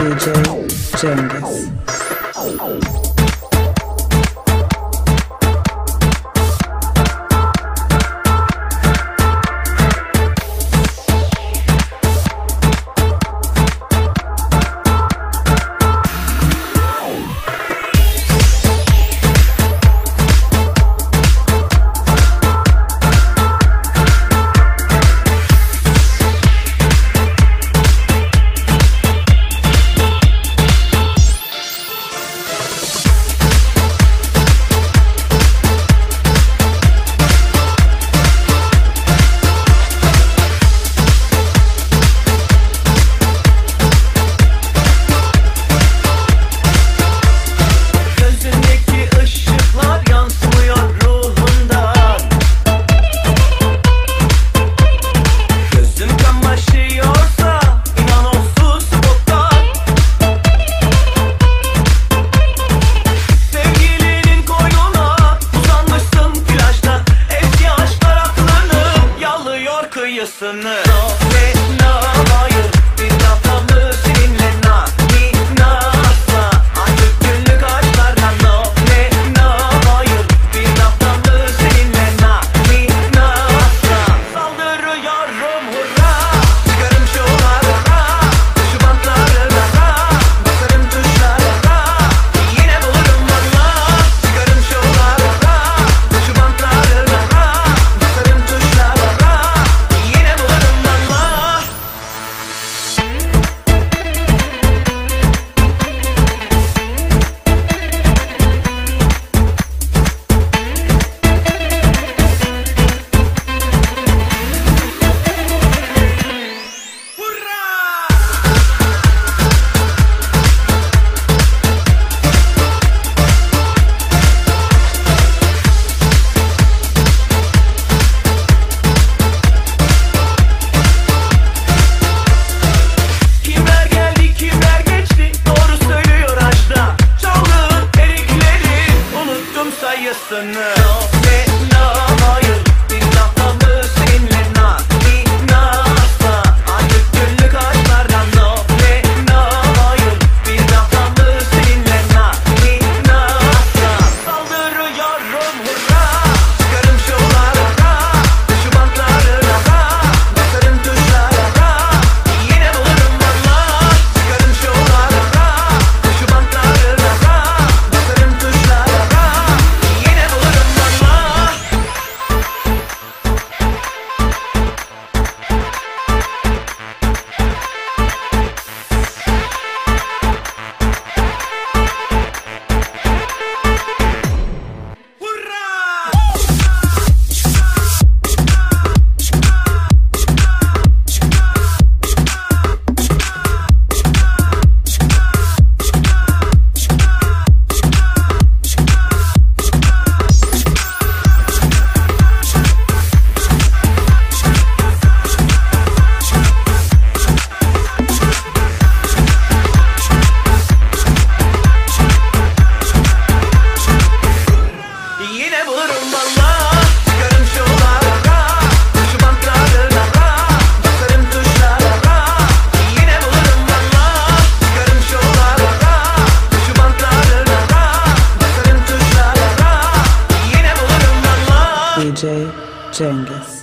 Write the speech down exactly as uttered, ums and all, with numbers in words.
D J Cengiz. Kıyısını no ve no hayır bir lafamı seninle na mi na asla artık günlük aşklarla no ve no hayır bir lafamı seninle na mi na asla saldırıyorum hurra çıkarım şovlara şu bantlarına basarım tuşlara yine bulurum valla çıkarım şovlara şu bantlarına basarım tuşlara. No ve no hayır bir lafamı seninle na mi na asla artık günlük aşklardan no ve no hayır bir lafamı seninle na mi na asla saldırıyorum hurra çıkarım şovlara şu bantlarına basarım tuşlara yine bulurum valla çıkarım şovlara şu bantlarına basarım tuşlara. Yine bulurum valla çıkarım şovlara şu bantlarına basarım tuşlara yine bulurum valla çıkarım şovlara şu bantlarına basarım tuşlara yine bulurum valla. D J Cengiz.